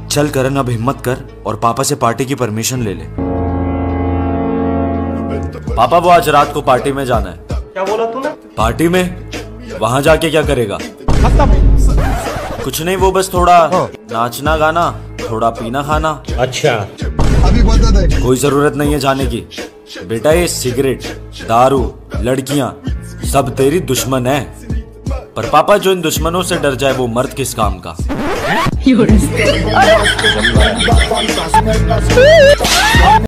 चल करण, अब हिम्मत कर और पापा से पार्टी की परमिशन ले ले। पापा वो आज रात को पार्टी में जाना है। क्या बोला तूने? पार्टी में? वहां जाके क्या करेगा? कुछ नहीं, वो बस थोड़ा नाचना गाना, थोड़ा पीना खाना। अच्छा, अभी बता दे। कोई जरूरत नहीं है जाने की बेटा, ये सिगरेट, दारू, लड़कियां सब तेरी दुश्मन है। पर पापा जो इन दुश्मनों से डर जाए वो मर्द किस काम का।